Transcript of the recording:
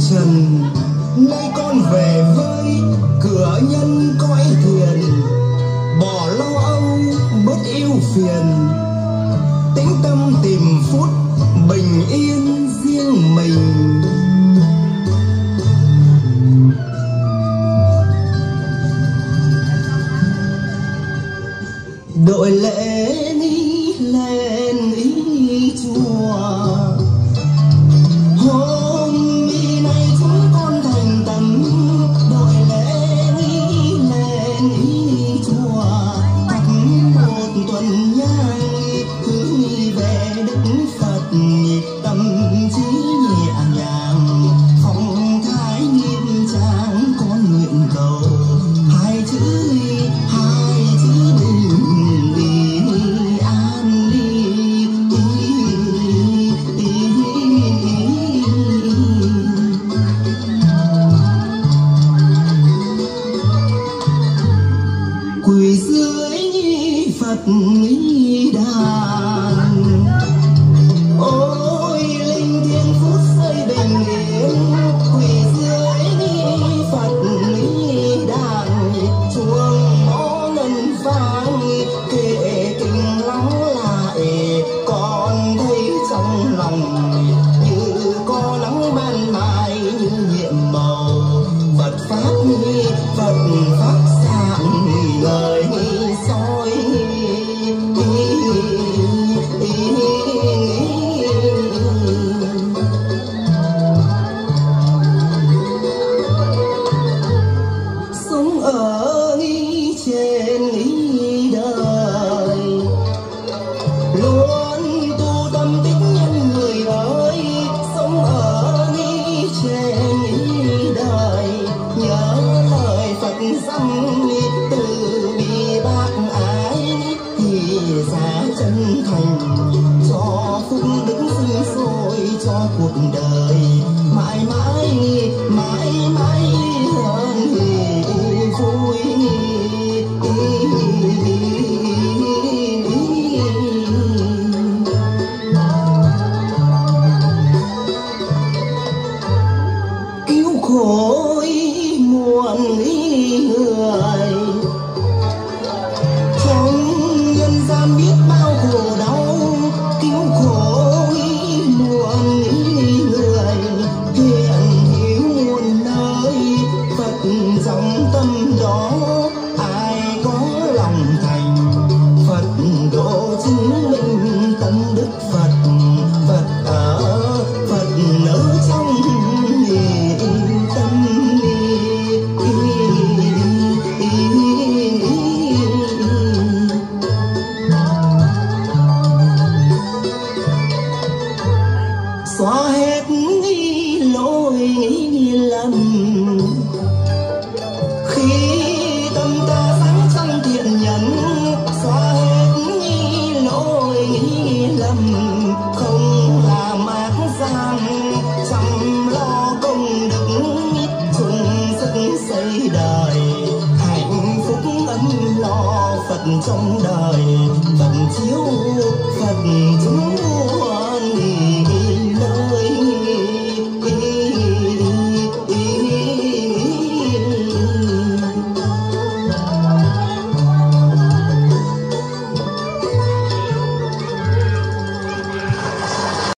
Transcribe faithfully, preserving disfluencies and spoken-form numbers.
trần, nay con về với cửa nhân cõi thiền, bỏ lo âu bớt ưu phiền, tĩnh tâm tìm phút bình yên riêng mình. Đội lễ đi lên ý chùa, hôm nay chúng con thành tâm. Đội lễ đi lên ý chùa, tắt một tuần nhang hướng về Đức Phật, tâm trí nhẹ nhàng phong thái nghiêm trang. Con nguyện cầu hai chữ hai chữ bình đi an đi. Quỳ dưới Phật đàn, ôi linh thiêng phút giây bình yên. Quỳ dưới Phật đàn, chuông mõ ngân vang kệ kinh lắng lại. Con thấy trong lòng như có nắng ban mai, như nhiệm màu Phật pháp Phật pháp sáng ngời soi. Sống ở trên đời luôn tu tâm tích nhân người ơi. Sống ở trên đời nhớ lời Phật dặn, từ bi bác ái thì giá chân thành, cho phúc đức sinh sôi cho cuộc đời mãi mãi mãi mãi hơn vui. Cứu khổ muôn người, trong nhân gian biết bao khổ đau. Cứu khổ muôn người, hiện hữu muôn nơi. Phật dòng tâm đó ai có lòng thành, Phật độ chứng minh tâm đức Phật. Phật ở Phật ở trong tâm. Xóa hết lỗi lầm khi tâm ta sáng trong thiện nhân. Xóa hết lỗi lầm, không làm ác gian, chăm lo công đức, chung sức xây đời. Hạnh phúc ấm lo Phật trong đời, Phật chiếu Phật